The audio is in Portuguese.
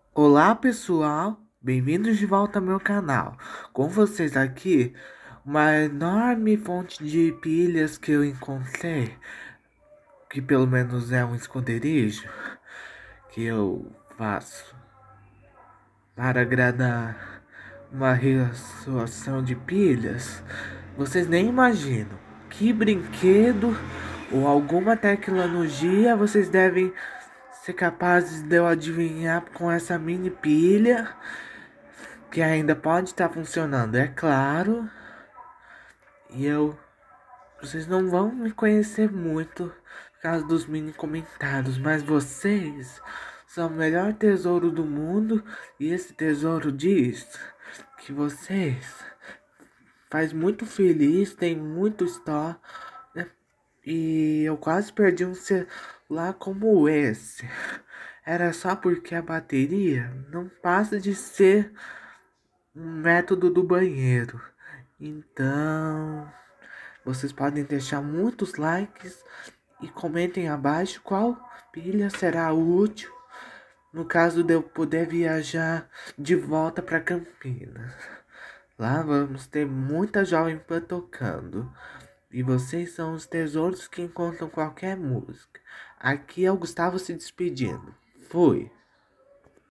Olá pessoal, bem-vindos de volta ao meu canal. Com vocês aqui, uma enorme fonte de pilhas que eu encontrei, que pelo menos é um esconderijo que eu faço para agradar uma resolução de pilhas. Vocês nem imaginam que brinquedo ou alguma tecnologia vocês devem ser capazes de eu adivinhar com essa mini pilha que ainda pode estar funcionando, é claro. E vocês não vão me conhecer muito por causa dos mini comentários, mas vocês são o melhor tesouro do mundo e esse tesouro diz que vocês faz muito feliz, tem muito store, né? E eu quase perdi um celular como esse. Era só porque a bateria não passa de ser um método do banheiro. Então, vocês podem deixar muitos likes e comentem abaixo qual pilha será útil no caso de eu poder viajar de volta para Campinas. Lá vamos ter muita Jovem Pan tocando. E vocês são os tesouros que encontram qualquer música. Aqui é o Gustavo se despedindo. Fui.